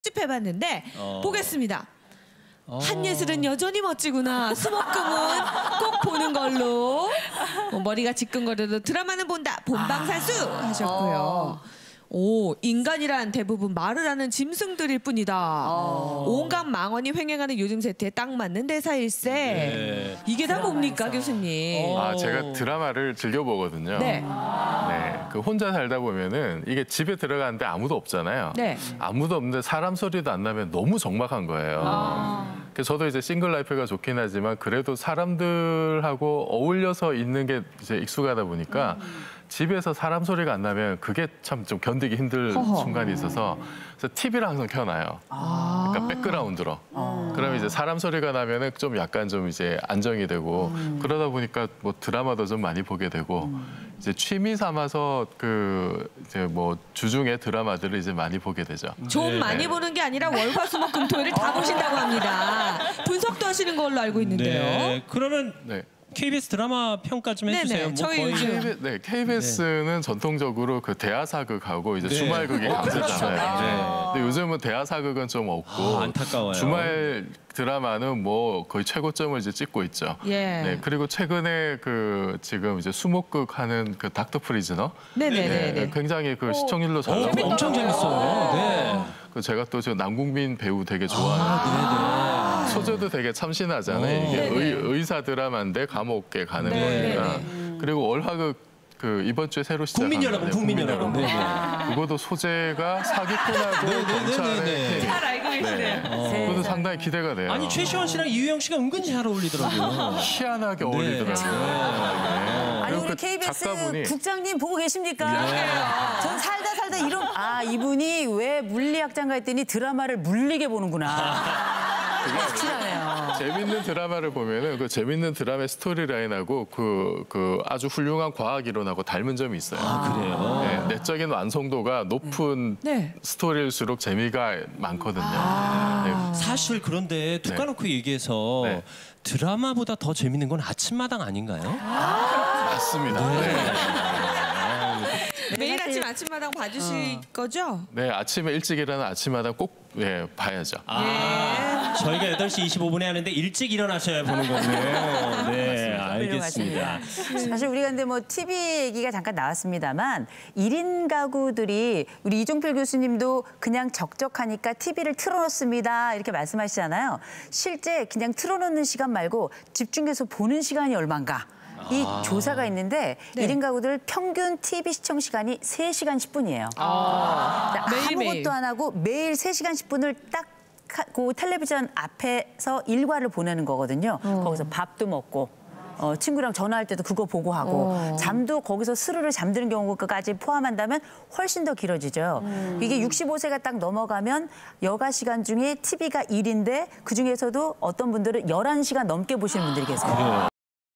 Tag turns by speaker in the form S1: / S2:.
S1: 해봤는데 보겠습니다. 한예슬은 여전히 멋지구나. 수목금은 꼭 보는 걸로. 머리가 지끈거려도 드라마는 본다. 본방사수 하셨고요. 오, 인간이란 대부분 말을 하는 짐승들일 뿐이다. 온갖 망언이 횡행하는 요즘 세태에 딱 맞는 대사일세. 네. 이게 다 뭡니까, 교수님?
S2: 제가 드라마를 즐겨보거든요.
S1: 네.
S2: 그 혼자 살다 보면은 이게 집에 들어가는데 아무도 없잖아요.
S1: 네.
S2: 아무도 없는데 사람 소리도 안 나면 너무 적막한 거예요. 그래서 저도 이제 싱글 라이프가 좋긴 하지만 그래도 사람들하고 어울려서 있는 게 이제 익숙하다 보니까 집에서 사람 소리가 안 나면 그게 참 좀 견디기 힘들 순간이 있어서 그래서 TV를 항상 켜놔요. 그러니까 백그라운드로. 그러면 이제 사람 소리가 나면은 좀 약간 좀 이제 안정이 되고 그러다 보니까 뭐 드라마도 좀 많이 보게 되고 이제 취미 삼아서 그 이제 뭐 주중에 드라마들을 이제 많이 보게 되죠.
S1: 좀 많이 보는 게 아니라 월화수목금토일을 다 보신다고 합니다. 분석도 하시는 걸로 알고 있는데요.
S3: 네, 그러면
S2: 네.
S3: KBS 드라마 평가 좀 해주세요.
S1: 네네, 저희 요즘
S2: KBS는 전통적으로 그 대하사극하고 이제 주말극이 강세잖아요. 근데 요즘은 대하사극은 좀 없고
S3: 안타까워요.
S2: 주말 드라마는 뭐 거의 최고점을 이제 찍고 있죠.
S1: 예.
S2: 그리고 최근에 그 지금 이제 수목극 하는 그 닥터 프리즈너.
S1: 네네네.
S2: 굉장히 그 시청률도 잘 나오고
S3: 엄청 재밌어요. 네.
S2: 그 제가 또 저 남궁민 배우 되게 좋아하는. 소재도 되게 참신하잖아요. 이게 의사 드라마인데 감옥에 가는 거니까. 그리고 월화극 그 이번 주에 새로 시작한
S3: 국민 여러분.
S2: 그것도 소재가 사기꾼하고 경찰의
S1: 잘 알고 계시네요.
S2: 그것도 상당히 기대가 돼요.
S3: 아니 최시원 씨랑 이유영 씨가 은근히 잘 어울리더라고요.
S2: 희한하게 어울리더라고요.
S4: 아니 우리
S2: 그
S4: KBS
S2: 작가분이
S4: 국장님 보고 계십니까? 전 살다 이런 이분이 왜 물리학자인가 했더니 드라마를 물리게 보는구나. 확실하네요.
S2: 재밌는 드라마를 보면은 그 재밌는 드라마의 스토리라인하고 그 아주 훌륭한 과학 이론하고 닮은 점이 있어요.
S3: 그래요?
S2: 네, 내적인 완성도가 높은 스토리일수록 재미가 많거든요.
S3: 사실 그런데 툭 까놓고 얘기해서 드라마보다 더 재밌는 건 아침마당 아닌가요?
S2: 맞습니다.
S1: 매일 아침마당 봐주실 거죠?
S2: 네, 아침에 일찍 일어나는 아침마다 꼭 봐야죠.
S3: 저희가 8시 25분에 하는데 일찍 일어나셔야 보는 거군요. 네, 알겠습니다.
S4: 사실 우리가 근데 뭐 TV 얘기가 잠깐 나왔습니다만 1인 가구들이 우리 이종필 교수님도 그냥 적적하니까 TV를 틀어놓습니다. 이렇게 말씀하시잖아요. 실제 그냥 틀어놓는 시간 말고 집중해서 보는 시간이 얼마인가. 이 조사가 있는데 1인 가구들 평균 TV 시청 시간이 3시간 10분이에요. 아무것도 안 하고 매일 3시간 10분을 딱 그 텔레비전 앞에서 일과를 보내는 거거든요. 거기서 밥도 먹고 친구랑 전화할 때도 그거 보고 하고 잠도 거기서 스르르 잠드는 경우까지 포함한다면 훨씬 더 길어지죠. 이게 65세가 딱 넘어가면 여가 시간 중에 TV가 1인데 그중에서도 어떤 분들은 11시간 넘게 보시는 분들이 계세요.